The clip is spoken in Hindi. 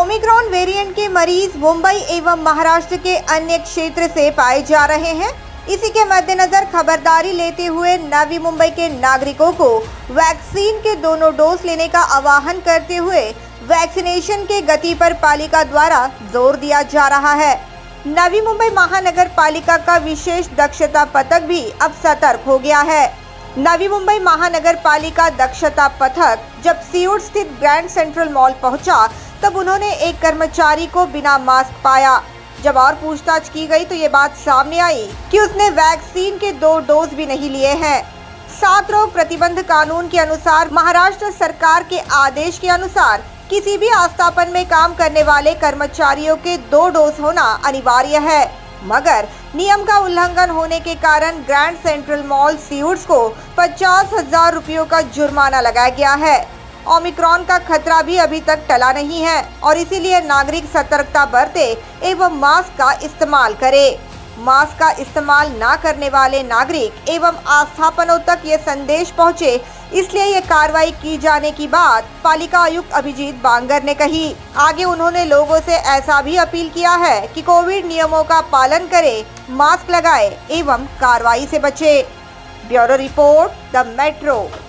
ओमिक्रॉन वेरिएंट के मरीज मुंबई एवं महाराष्ट्र के अन्य क्षेत्र से पाए जा रहे हैं। इसी के मद्देनजर खबरदारी लेते हुए नवी मुंबई के नागरिकों को वैक्सीन के दोनों डोज लेने का आह्वान करते हुए वैक्सीनेशन के गति पर पालिका द्वारा जोर दिया जा रहा है। नवी मुंबई महानगर पालिका का विशेष दक्षता पथक भी अब सतर्क हो गया है। नवी मुंबई महानगर पालिका दक्षता पथक जब सीउट स्थित ग्रैंड सेंट्रल मॉल पहुंचा, तब उन्होंने एक कर्मचारी को बिना मास्क पाया। जब और पूछताछ की गई तो ये बात सामने आई कि उसने वैक्सीन के 2 डोज भी नहीं लिए हैं। साथ रोग प्रतिबंध कानून के अनुसार महाराष्ट्र सरकार के आदेश के अनुसार किसी भी आस्थापन में काम करने वाले कर्मचारियों के 2 डोज होना अनिवार्य है, मगर नियम का उल्लंघन होने के कारण ग्रैंड सेंट्रल मॉल सीउट्स को 50,000 रुपयों का जुर्माना लगाया गया है। ओमिक्रॉन का खतरा भी अभी तक टला नहीं है और इसीलिए नागरिक सतर्कता बरते एवं मास्क का इस्तेमाल करें। मास्क का इस्तेमाल न करने वाले नागरिक एवं आस्थापनों तक ये संदेश पहुंचे, इसलिए ये कार्रवाई की जाने की बात पालिका आयुक्त अभिजीत बांगर ने कही। आगे उन्होंने लोगों से ऐसा भी अपील किया है कि कोविड नियमों का पालन करें, मास्क लगाए एवं कार्रवाई से बचे। Bureau report, the metro.